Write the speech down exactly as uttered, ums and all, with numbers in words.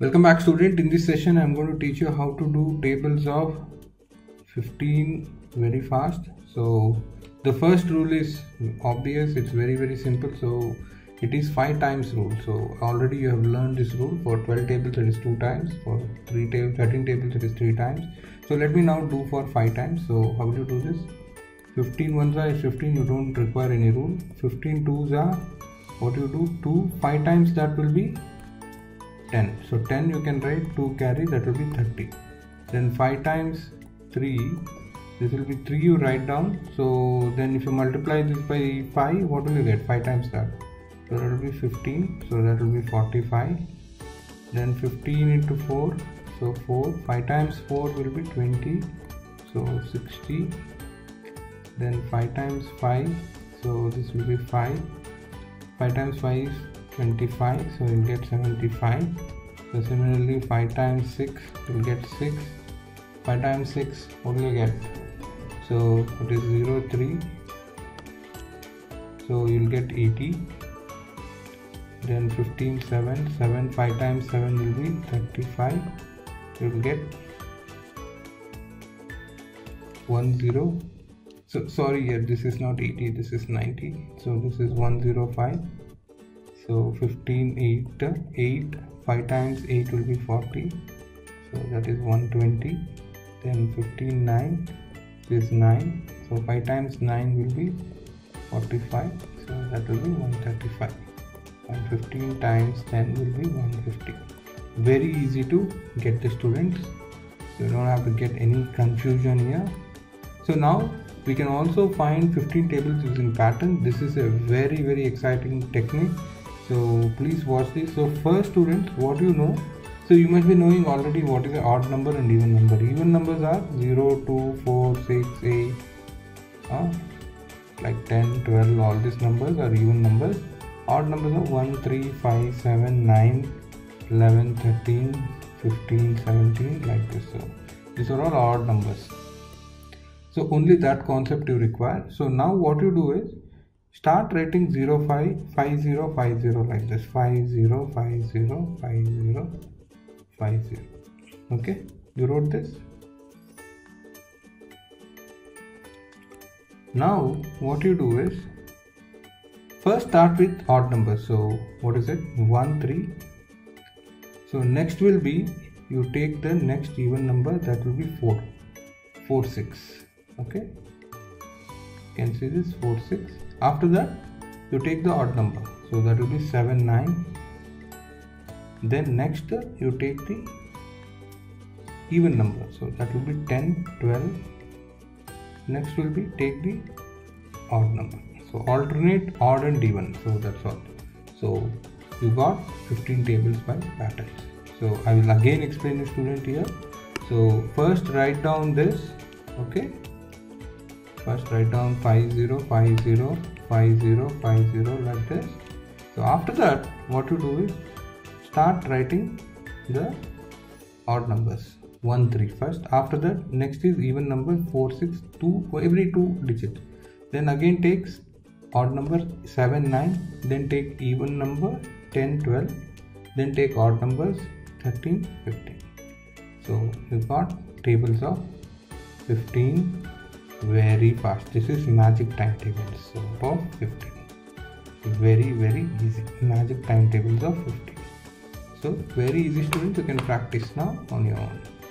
Welcome back, student. In this session I'm going to teach you how to do tables of fifteen very fast. So the first rule is obvious, it's very very simple. So it is five times rule. So already you have learned this rule. For twelve tables it is two times, for three tables thirteen tables it is three times. So let me now do for five times. So how will you do this? fifteen ones are fifteen, you don't require any rule. fifteen twos are, what you do, two, five times that will be ten. So ten you can write, two carry, that will be thirty. Then five times three, this will be three, you write down. So then if you multiply this by five, what will you get? five times that, so that will be fifteen, so that will be forty-five. Then fifteen into four, so four, five times four will be twenty, so sixty. Then five times five, so this will be five, five times five is twenty-five, so you'll get seventy-five. So similarly five times six, you'll get six, five times six, what will you get? So it is zero, three, so you'll get eighty. Then fifteen, seven, seven, five times seven will be thirty-five, you'll get one zero. So sorry, here this is not eighty, this is ninety, so this is one zero five. So fifteen, eight, eight, five times eight will be forty, so that is one twenty. Then fifteen, nine, this is nine, so five times nine will be forty-five, so that will be one thirty-five. And fifteen times ten will be one fifty. Very easy to get the students, you don't have to get any confusion here. So now we can also find fifteen tables using pattern. This is a very very exciting technique, so please watch this. So first, students, what you know, so you must be knowing already what is the odd number and even number. Even numbers are zero, two, four, six, eight, uh, like ten, twelve, all these numbers are even numbers. Odd numbers are one, three, five, seven, nine, eleven, thirteen, fifteen, seventeen, like this. So these are all odd numbers. So only that concept you require. So now what you do is start writing zero, five, five, zero, five, zero, like this. five, zero, five, zero, five, zero, five, zero. Okay, you wrote this. Now what you do is first start with odd numbers. So what is it? one, three. So next will be, you take the next even number, that will be four, four, six. Okay, you can see this, four, six. After that you take the odd number, so that will be seven, nine. Then next you take the even number, so that will be ten, twelve. Next will be take the odd number, so alternate odd and even. So that's all. So you got fifteen tables by patterns. So I will again explain the student here. So first write down this. Okay, first write down five, zero, five, zero, five, zero, five, zero, like this. So after that what you do is start writing the odd numbers, one, three first. After that next is even number, four, six, two, every two digits. Then again takes odd number, seven, nine. Then take even number, ten, twelve. Then take odd numbers, thirteen, fifteen. So you got tables of fifteen very fast. This is magic timetables. So of fifteen, very very easy magic timetables of fifteen. So very easy, students, you can practice now on your own.